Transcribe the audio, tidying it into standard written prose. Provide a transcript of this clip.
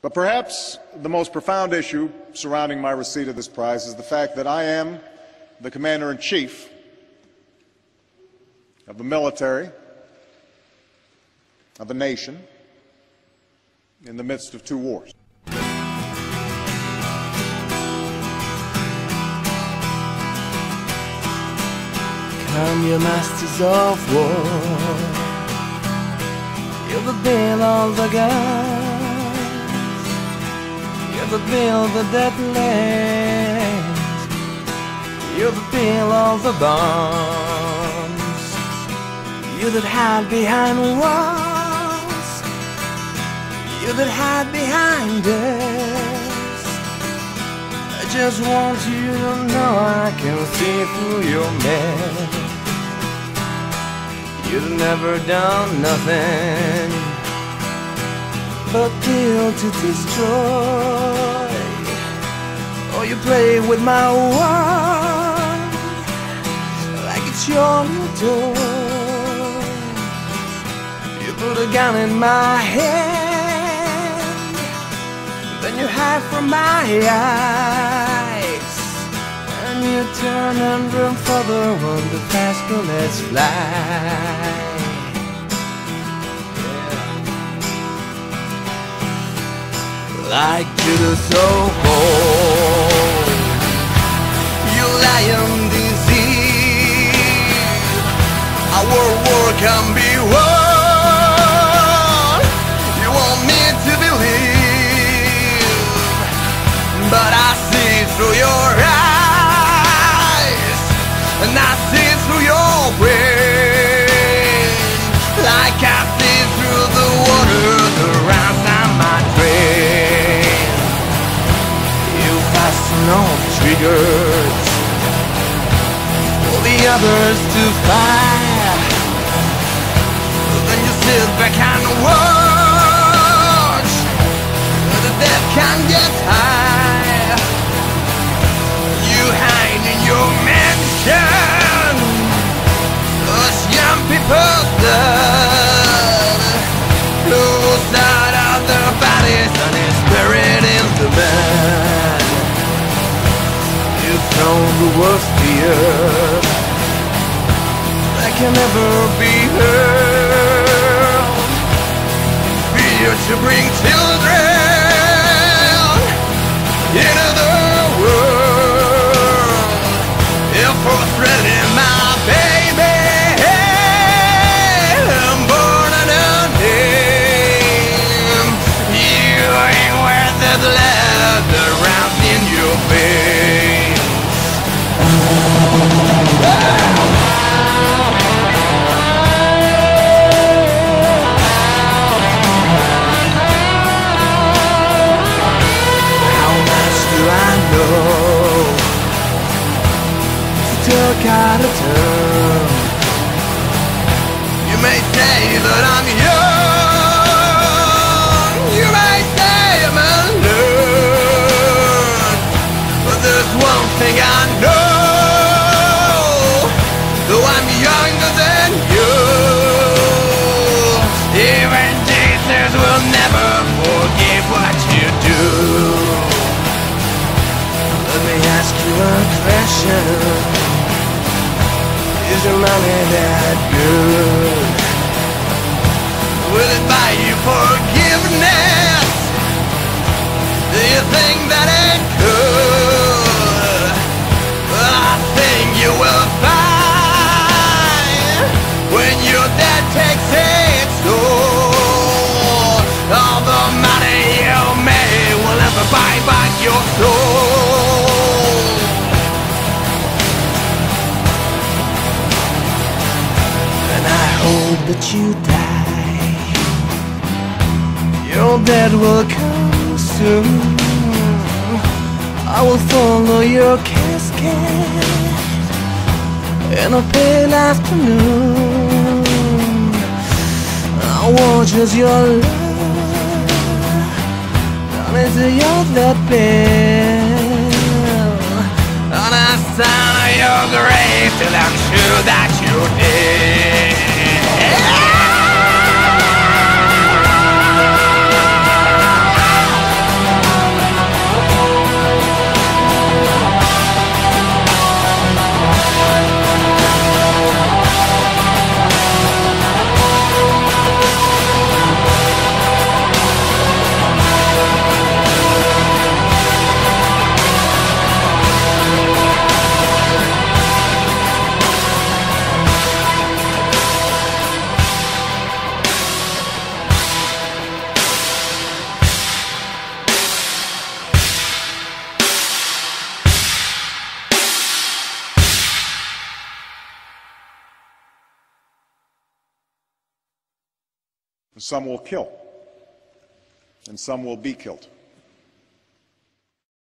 But perhaps the most profound issue surrounding my receipt of this prize is the fact that I am the Commander-in-Chief of the military of a nation in the midst of two wars. Come, you masters of war, you that build all the guns, you that build the dead land, you that build all the bombs, you that hide behind walls, you that hide behind us. I just want you to know I can see through your mess. You've never done nothing but kill to destroy. Oh, you play with my world like it's your door. You put a gun in my hand, then you hide from my eyes, and you turn and run further when the fast bullets fly. Like to the so-called, you lion disease. Our war can be won. You want me to believe, but I see through your eyes, and I see through your brain, like I see through the water that runs down my drain. You fasten all the triggers for the others to fire, then you sit back and watch the death can get high. You hide in your mansion, us young people's blood flows out of their bodies and is buried in the mud. You've thrown the worst fear that can never be heard. Fear to bring children into the world. If for threatening my baby, I'm born under name. You ain't worth the blood that runs in your veins. How much do I know? Still gotta turn. You may say that I'm young, you may say I'm alone, but there's one thing I know, though I'm younger than you, even Jesus will never forgive what you do. Let me ask you a question. Is your money that good? Will it buy you forgiveness? Do you think that it could? Well, I think you will find when your debt takes its toll, all the money you made will never buy back your soul. Hope that you die. Your death will come soon. I will follow your casket in a pale afternoon. I watch as your love down into your dead bed, on the side of your grave till I'm sure that you did. Some will kill, and some will be killed.